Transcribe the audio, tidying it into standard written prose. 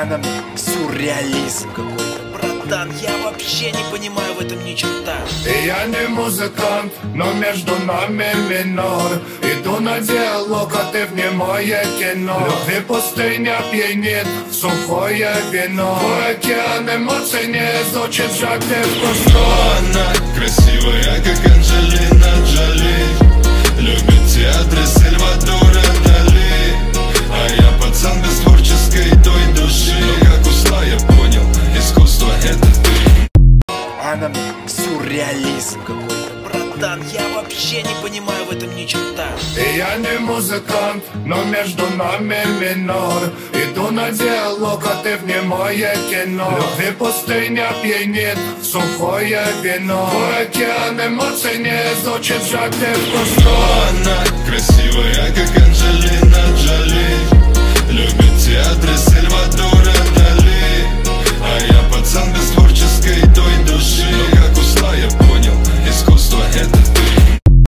Она мне сюрреализм какой-то. Братан, я вообще не понимаю в этом ни черта. Я не музыкант, но между нами минор. Иду на диалог, а ты в немое кино. Любви пустыня пьянит, сухое вино. Твой океан эмоций не изучит жадный вкус. Она красивая, как Анджелина Джоли. Любит театры Сальвадора Дали. А я пацан без творческой той души. Но как ушла, я понял, искусство это ты. Она мне сюрреализм какой-то. Братан, я вообще не понимаю в этом ни черта. Я не музыкант, но между нами минор. Иду на диалог, а ты в немое кино. Любви пустыня пьянит, сухое вино. Твой океан эмоций не изучит жадный вкус. Она красивая, как Анджелина Джоли. Любит театры